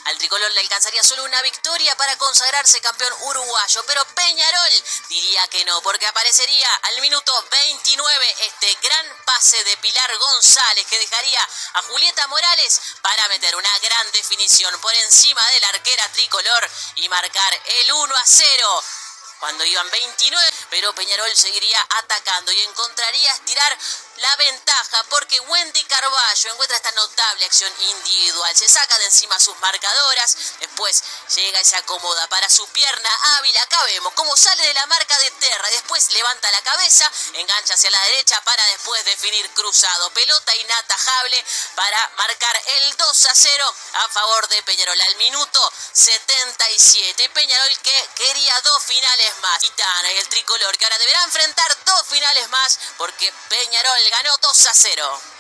Al tricolor le alcanzaría solo una victoria para consagrarse campeón uruguayo, pero Peñarol diría que no, porque aparecería al minuto 29 este gran pase de Pilar González que dejaría a Julieta Morales para meter una gran definición por encima de la arquera tricolor y marcar el 1-0. Cuando iban 29, pero Peñarol seguiría atacando y encontraría estirar la ventaja porque Wendy Carballo encuentra esta notable acción individual. Se saca de encima sus marcadoras, después llega y se acomoda para su pierna hábil. Acá vemos cómo sale de la marca de Terra y después levanta la cabeza, engancha hacia la derecha para después definir cruzado. Pelota inatajable para marcar el 2-0 a favor de Peñarol al minuto 77. Peñarol que quería 2 finales más. Titana y el tricolor que ahora deberá enfrentar 2 finales más porque Peñarol ganó 2-0.